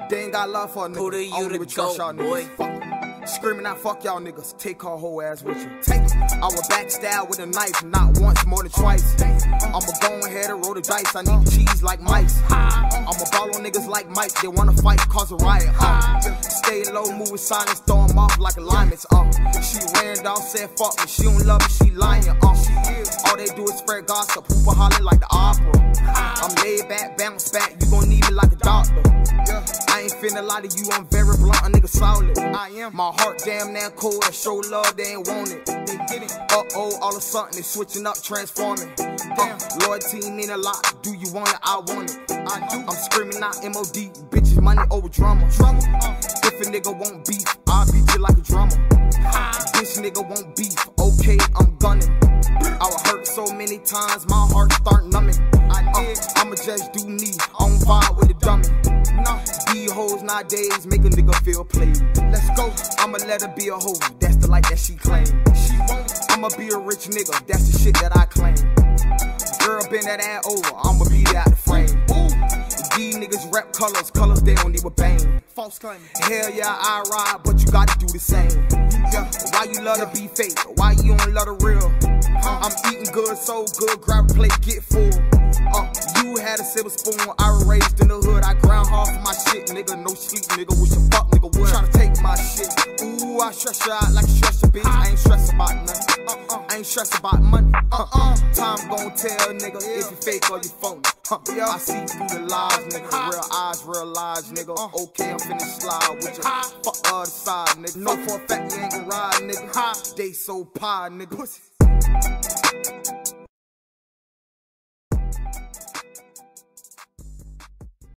They ain't got love for a nigga. Who the you to go, boy? Screaming out, fuck y'all niggas, take her whole ass with you. Take it. I will backstab with a knife, not once, more than twice. I'ma go ahead and roll the dice, I need cheese like mice. I'ma ball on niggas like Mike, they wanna fight, cause a riot. Stay low, move with silence, throw them off like alignments. She ran down, said fuck me, she don't love me, she lying. All they do is spread gossip, hooper hollering like the opera. I'm laid back, bounce back, you gon' need me like a doctor. I ain't finna lie to you, I'm very blunt, a nigga solid. I am. My heart damn near cold, I show love, they ain't want it. They get it. Uh-oh, all of a sudden they switching up, transforming. Loyalty mean a lot, do you want it, I want it. I do. I'm screaming out MOD, bitches money over drama. If a nigga want beef, I'll beat you like a drummer. This nigga want beef, okay, I'm gunning. I was hurt so many times, my heart start numbing. I'ma just do me, I don't vibe with the dummy. These hoes nowadays make a nigga feel played. Let's go. I'ma let her be a hoe, that's the life that she claim. She won't. I'ma be a rich nigga, that's the shit that I claim. Girl, bend that ass over, I'ma be out the frame. These niggas rap colors, colors they don't even bang. False claim. Hell yeah, I ride, but you gotta do the same. Why you love to be fake? Why you don't love the real? I'm eating good, so good, grab a plate, get full. You had a silver spoon, I was raised in the hood, I ground hard for my shit, nigga, no sleep, nigga, wish a fuck nigga would. Tryna take my shit, ooh, I stress you out like a stress bitch, I ain't stressed about nothing, I ain't stressed about money, time gon' tell, nigga, if you fake or you phony, I see through the lies, nigga, real eyes, real lies, nigga, okay, I'm finna slide with you, fuck other side, nigga, know for a fact you ain't gon' ride, nigga, they so pie, nigga.